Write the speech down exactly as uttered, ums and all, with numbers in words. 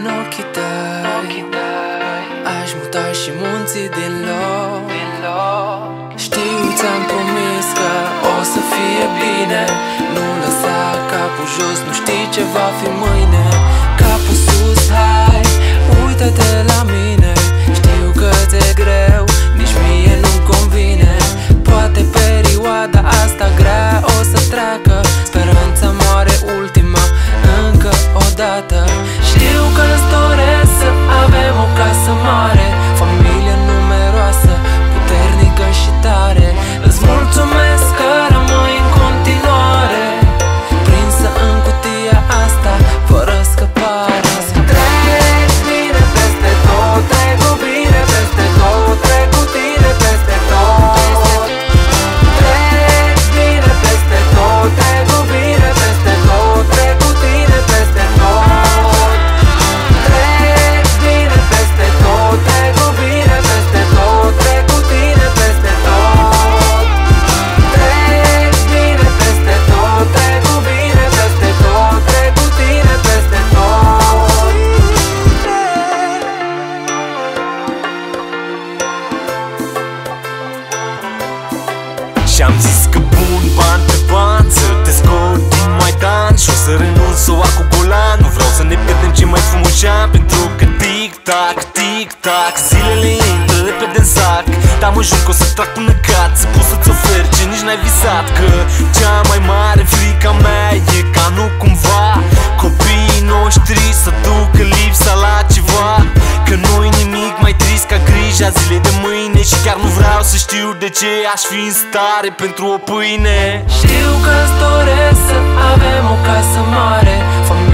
în ochii tăi, aș muta și munții din loc. Știu, ți-am promis că o să fie bine. Nu lăsa capul jos, nu știi ce va fi mâine. Capul sus, hai, uită-te la mine. Știu că ți-e greu, nici mie nu-mi convine. Poate perioada asta grea o să treacă. Speranța moare ultima, încă o dată. Știu că îți doresc să avem o casă mare, familie numeroasă, puternică și tare. Îți mulțumesc că rămâi în continuare prinsă în cutia asta, fără scăpare. Trec bine peste tot, trec cu bine peste tot, trec cu tine peste tot. Trec bine peste tot, trec cu bine peste tot, trec cu tine peste tot. Trec bine peste tot, trec cu bine peste tot, trec cu tine peste tot. Trec bine peste tot, trec cu bine peste tot, trec cu tine peste tot. Și-am zis că bun ban pe ban să te scot din Maidan și o să renunț să o ac cu golan. Nu vreau să ne pierdem cei mai frumoși ani, pentru că tic-tac, tic-tac, zilele intră repede în sac. Dar mă jur că o să trag până cad, să pot să-ți ofer ce nici n-ai visat. Că cea mai mare frica mea e ca nu cumva copiii noștri să ducă lipsa la ceva. Că nu-i nimic mai trist ca grija zilei de mâine. Și chiar nu vreau să știu de ce aș fi în stare pentru o pâine. Știu că îți doresc să avem o casă mare, familie